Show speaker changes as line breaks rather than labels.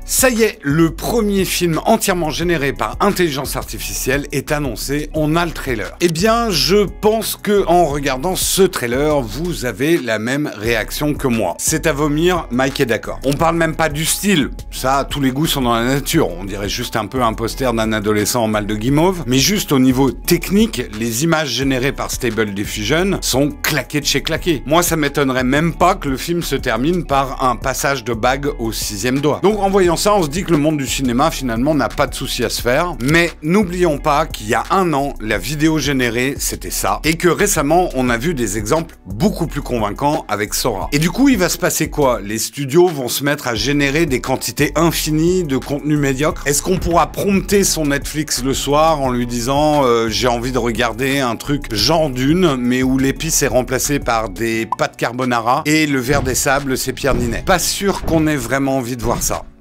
Ça y est, le premier film entièrement généré par intelligence artificielle est annoncé, on a le trailer. Eh bien, je pense que en regardant ce trailer, vous avez la même réaction que moi. C'est à vomir, Mike est d'accord. On parle même pas du style, ça, tous les goûts sont dans la nature, on dirait juste un peu un poster d'un adolescent en mal de guimauve, mais juste au niveau technique, les images générées par Stable Diffusion sont claquées de chez claquées. Moi, ça m'étonnerait même pas que le film se termine par un passage de bague au 6e doigt. Donc en voyant ça, on se dit que le monde du cinéma finalement n'a pas de souci à se faire, mais n'oublions pas qu'il y a un an, la vidéo générée c'était ça, et que récemment on a vu des exemples beaucoup plus convaincants avec Sora. Et du coup il va se passer quoi? Les studios vont se mettre à générer des quantités infinies de contenu médiocre? Est-ce qu'on pourra prompter son Netflix le soir en lui disant j'ai envie de regarder un truc genre Dune, mais où l'épice est remplacée par des pâtes carbonara et le verre des sables c'est Pierre Ninet? Pas sûr qu'on ait vraiment envie de voir ça.